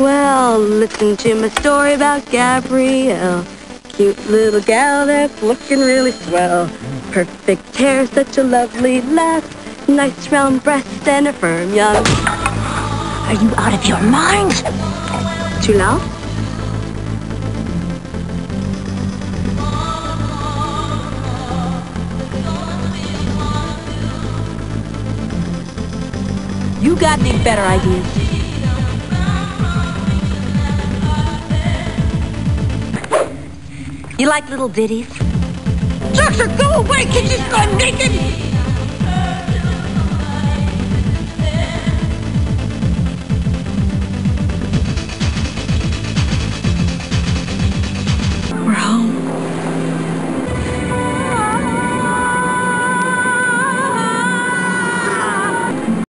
Well, listen to my story about Gabrielle. Cute little gal that's looking really swell. Perfect hair, such a lovely laugh. Nice round breast and a firm young. Are you out of your mind? Too loud? You got any better ideas? You like little ditties? Doctor, go away! Kitchen's gone naked!